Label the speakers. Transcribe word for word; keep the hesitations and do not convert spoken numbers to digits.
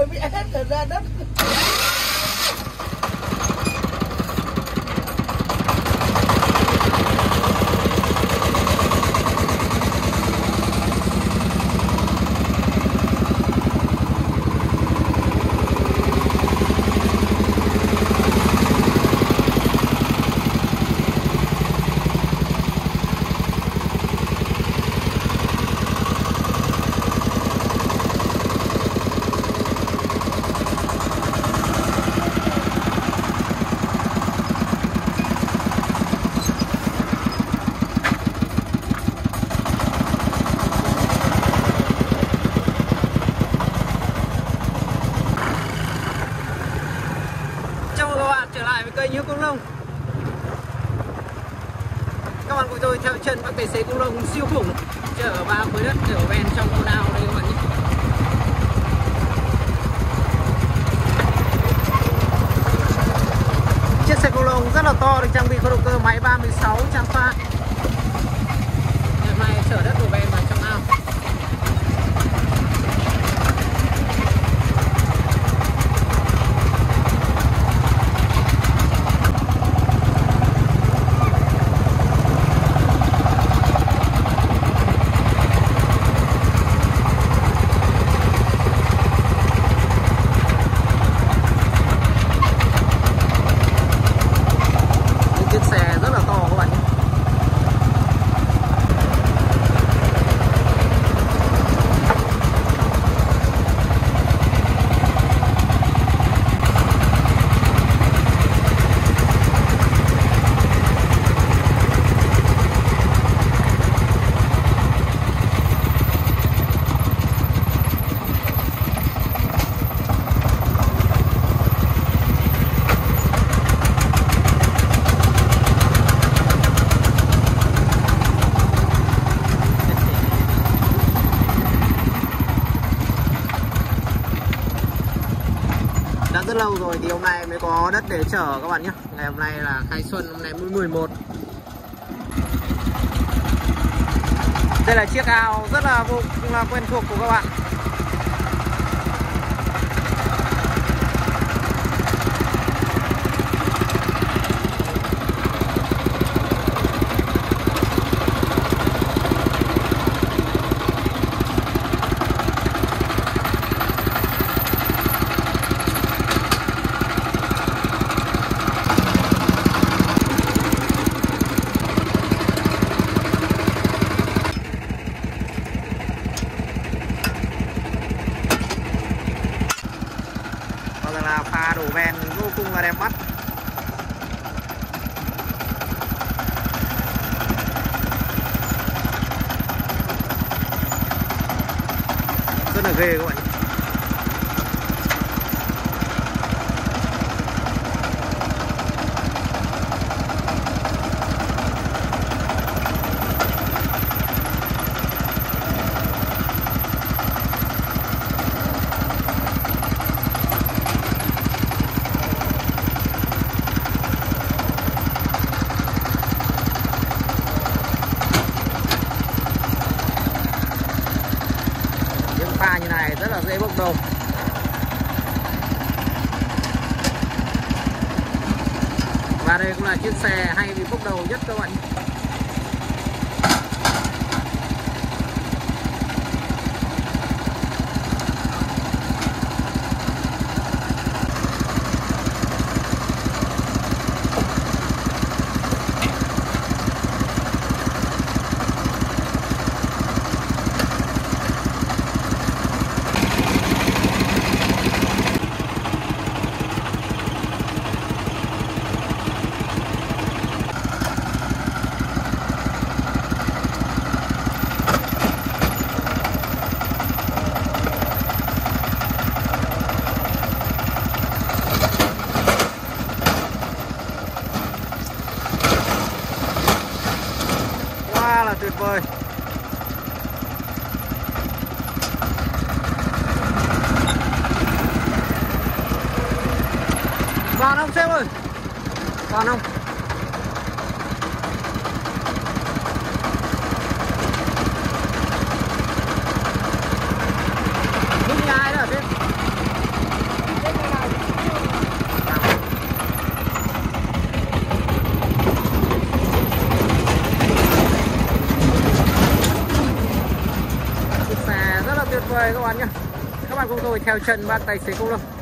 Speaker 1: rồi mới ép được ra đất. Kênh Hiếu Công Long. Các bạn cùng tôi theo chân các tài xế Công Long siêu khủng chở ba khối đất chở ven trong cô đào đây các bạn nhé. Chiếc xe Công Long rất là to, được trang bị có động cơ máy ba mươi sáu trang pha. Ngày mai chở đất đổ ven vào trong ao. Rất lâu rồi thì hôm nay mới có đất để chở các bạn nhé. Ngày hôm nay là khai xuân, hôm nay mười một. Đây là chiếc ao rất là vô cùng là quen thuộc của các bạn. Là pha đổ ven vô cùng là đẹp mắt. Rất là ghê các bạn. Pha như này rất là dễ bốc đầu. Và đây cũng là chiếc xe hay bị bốc đầu nhất các bạn. Là tuyệt vời. Còn không xem ơi, còn không. Lúc nhà ai đó chứ. vời các bạn nhé. Các bạn cùng tôi theo chân bác tài xế công nông.